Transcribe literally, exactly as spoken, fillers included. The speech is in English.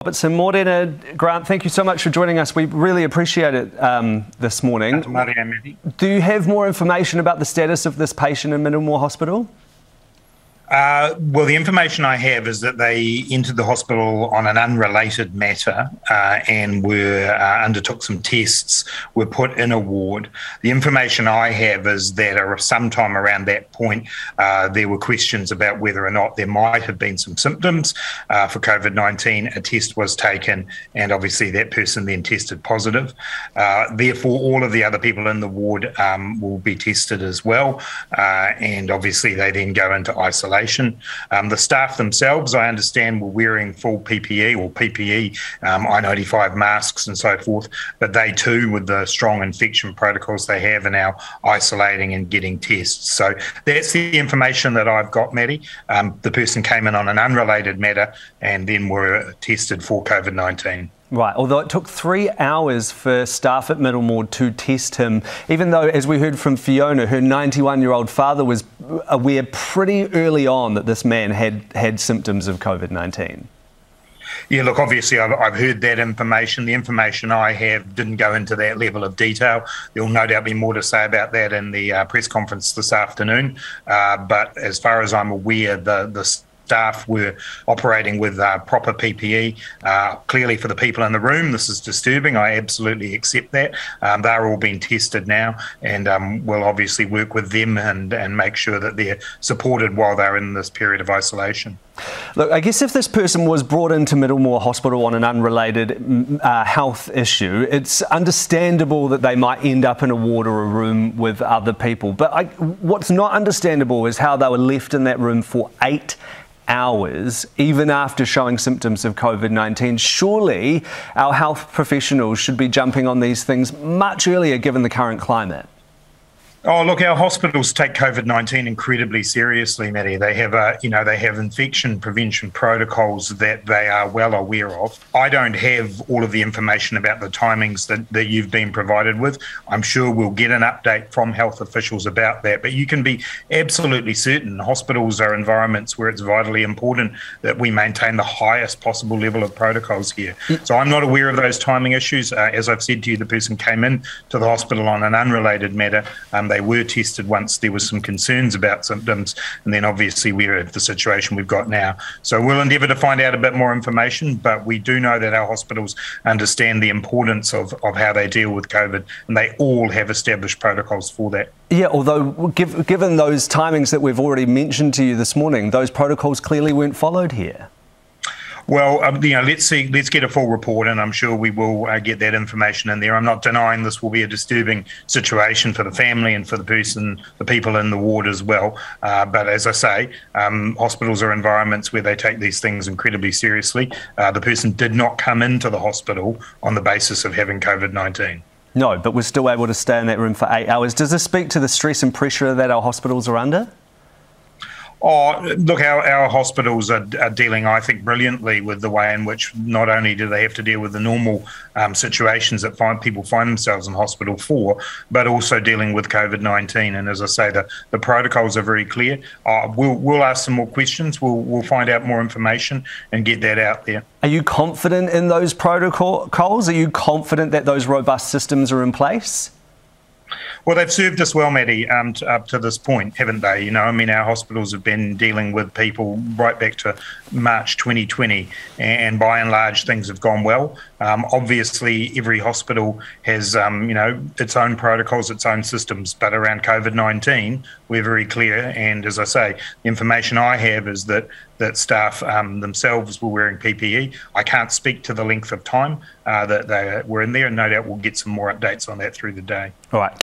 Robertson, Morena, Grant, thank you so much for joining us. We really appreciate it um, this morning. Do you have more information about the status of this patient in Middlemore Hospital? Uh, well, the information I have is that they entered the hospital on an unrelated matter uh, and were uh, undertook some tests, were put in a ward. The information I have is that uh, sometime around that point, uh, there were questions about whether or not there might have been some symptoms uh, for COVID nineteen. A test was taken, and obviously that person then tested positive. Uh, therefore, all of the other people in the ward um, will be tested as well, uh, and obviously they then go into isolation. Um, the staff themselves, I understand, were wearing full P P E or P P E, um, I ninety-five masks and so forth, but they too, with the strong infection protocols they have, are now isolating and getting tests. So that's the information that I've got, Maddie. Um, the person came in on an unrelated matter and then were tested for COVID nineteen. Right, although it took three hours for staff at Middlemore to test him, even though, as we heard from Fiona, her ninety-one-year-old father was aware pretty early on that this man had had symptoms of COVID nineteen. Yeah, look, obviously I've, I've heard that information. The information I have didn't go into that level of detail. There'll no doubt be more to say about that in the uh, press conference this afternoon. Uh, but as far as I'm aware, the the staff were operating with uh, proper P P E. Uh, clearly, for the people in the room, this is disturbing. I absolutely accept that. Um, they're all being tested now, and um, we'll obviously work with them and, and make sure that they're supported while they're in this period of isolation. Look, I guess if this person was brought into Middlemore Hospital on an unrelated uh, health issue, it's understandable that they might end up in a ward or a room with other people. But I, what's not understandable is how they were left in that room for eight hours, even after showing symptoms of COVID nineteen. Surely our health professionals should be jumping on these things much earlier, given the current climate. Oh, look, our hospitals take COVID nineteen incredibly seriously, Maddie. They have, a, you know, they have infection prevention protocols that they are well aware of. I don't have all of the information about the timings that, that you've been provided with. I'm sure we'll get an update from health officials about that. But you can be absolutely certain hospitals are environments where it's vitally important that we maintain the highest possible level of protocols here. So I'm not aware of those timing issues. Uh, as I've said to you, the person came in to the hospital on an unrelated matter. Um, They were tested once there was some concerns about symptoms, and then obviously we're at the situation we've got now. So we'll endeavour to find out a bit more information, but we do know that our hospitals understand the importance of, of how they deal with COVID, and they all have established protocols for that. Yeah, although give, given those timings that we've already mentioned to you this morning, those protocols clearly weren't followed here. Well, um, you know, let's see, let's get a full report, and I'm sure we will uh, get that information in there. I'm not denying this will be a disturbing situation for the family and for the person, the people in the ward as well. Uh, but as I say, um, hospitals are environments where they take these things incredibly seriously. Uh, the person did not come into the hospital on the basis of having COVID nineteen. No, but we're still able to stay in that room for eight hours. Does this speak to the stress and pressure that our hospitals are under? Oh, look, our, our hospitals are, are dealing, I think, brilliantly with the way in which not only do they have to deal with the normal um, situations that find people find themselves in hospital for, but also dealing with COVID nineteen. And as I say, the, the protocols are very clear. Uh, we'll, we'll ask some more questions. We'll, we'll find out more information and get that out there. Are you confident in those protocols? Are you confident that those robust systems are in place? Well, they've served us well, Maddie, um, to, up to this point, haven't they? You know, I mean, our hospitals have been dealing with people right back to March twenty twenty, and by and large, things have gone well. Um, obviously, every hospital has, um, you know, its own protocols, its own systems, but around COVID nineteen, we're very clear. And as I say, the information I have is that that staff um, themselves were wearing P P E. I can't speak to the length of time uh, that they were in there, and no doubt we'll get some more updates on that through the day. All right.